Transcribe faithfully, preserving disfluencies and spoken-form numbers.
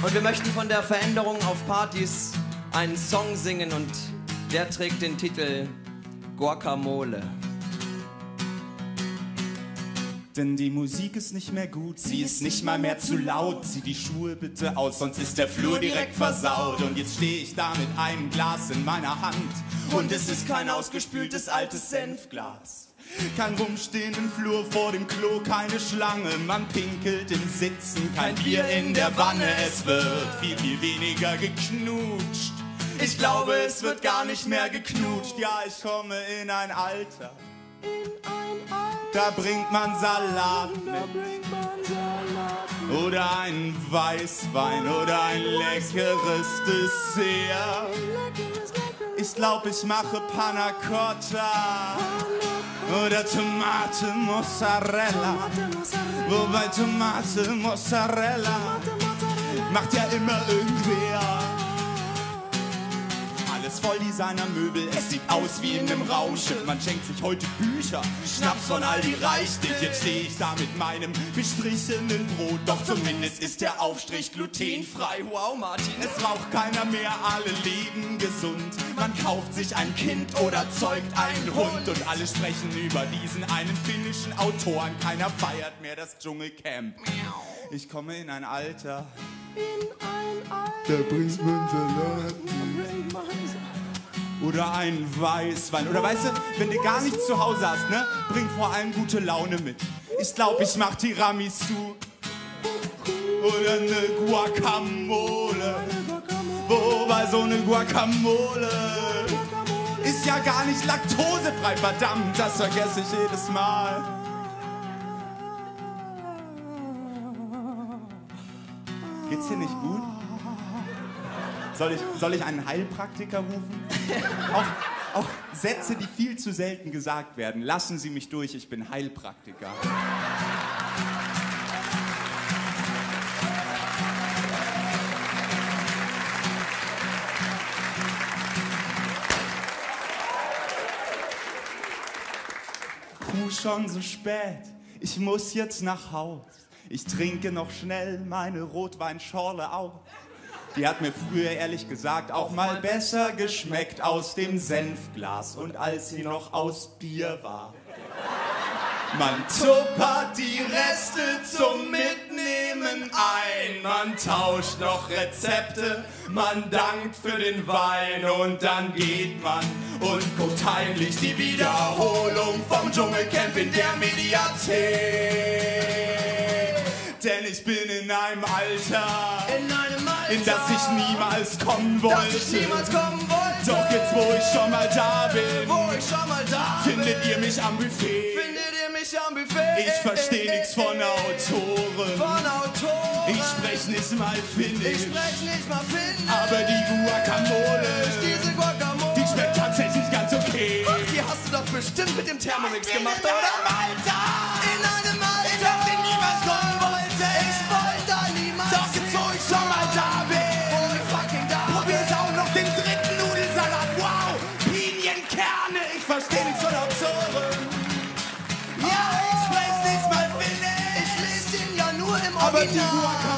Und wir möchten von der Veränderung auf Partys einen Song singen und der trägt den Titel Guacamole. Denn die Musik ist nicht mehr gut, sie ist nicht mal mehr zu laut. Zieh die Schuhe bitte aus, sonst ist der Flur direkt versaut. Und jetzt stehe ich da mit einem Glas in meiner Hand und es ist kein ausgespültes altes Senfglas. Kein Rumstehen im Flur vor dem Klo, keine Schlange, man pinkelt im Sitzen, kein Bier in der Wanne. Es wird viel, viel weniger geknutscht. Ich glaube, es wird gar nicht mehr geknutscht. Ja, ich komme in ein Alter, da bringt man Salat mit. Oder einen Weißwein oder ein leckeres Dessert. Ich glaub, ich mache Panna Cotta oder Tomate Mozzarella. Wobei Tomate Mozzarella macht ja immer irgendwer. Alles voll Designermöbel, es sieht aus wie in einem Raumschiff. Man schenkt sich heute Bücher, Schnaps von Aldi reicht nicht. Jetzt stehe ich da mit meinem bestrichenen Brot, doch zumindest ist der Aufstrich glutenfrei. Wow, Martin, es raucht keiner mehr, alle leben gesund. Man kauft sich ein Kind oder zeugt einen Hund und alle sprechen über diesen einen finnischen Autoren. Keiner feiert mehr das Dschungelcamp. Ich komme in ein Alter, da bringt man Salat oder einen Weißwein. Oder weißt du, wenn du gar nichts zu Hause hast, ne, bring vor allem gute Laune mit. Ich glaub, ich mach Tiramisu oder eine Guacamole. Wobei so eine Guacamole ist ja gar nicht laktosefrei, verdammt, das vergesse ich jedes Mal. Geht's dir nicht gut? Soll ich, soll ich einen Heilpraktiker rufen? auch, auch Sätze, die viel zu selten gesagt werden. Lassen Sie mich durch, ich bin Heilpraktiker. Puh, schon so spät, ich muss jetzt nach Haus. Ich trinke noch schnell meine Rotweinschorle auf. Die hat mir früher ehrlich gesagt auch mal besser geschmeckt aus dem Senfglas und als sie noch aus Bier war. Man tuppert die Reste zum Mitnehmen ein, man tauscht noch Rezepte, man dankt für den Wein und dann geht man und guckt heimlich die Wiederholung vom Dschungelcamp in der Mediathek. Denn ich bin in einem Alter, In einem Alter, in das ich niemals kommen wollte. dass ich niemals kommen wollte. Doch jetzt, wo ich schon mal da bin, Wo ich schon mal da bin, findet ihr mich am Buffet. findet ihr mich am Buffet. Ich versteh nix von Autoren. Von Autoren. Ich sprech nicht mal Ich Finnisch. sprech nicht mal Finnisch. Aber die Guacamole, Diese Guacamole, die schmeckt tatsächlich ganz okay. Ach, die hast du doch bestimmt mit dem Thermomix gemacht, in oder? einem Alter, In einem Alter, in das ich niemals kommen wollte. ich wollte da niemals Doch jetzt, wo ich schon mal da bin, Wo ich fucking da probier's auch noch den dritten Nudelsalat. Wow, Pinienkerne, ich versteh nichts von Autoren. Ja, ich sprech nicht mal Finnisch. Ich lese den ja nur im Aber die Original.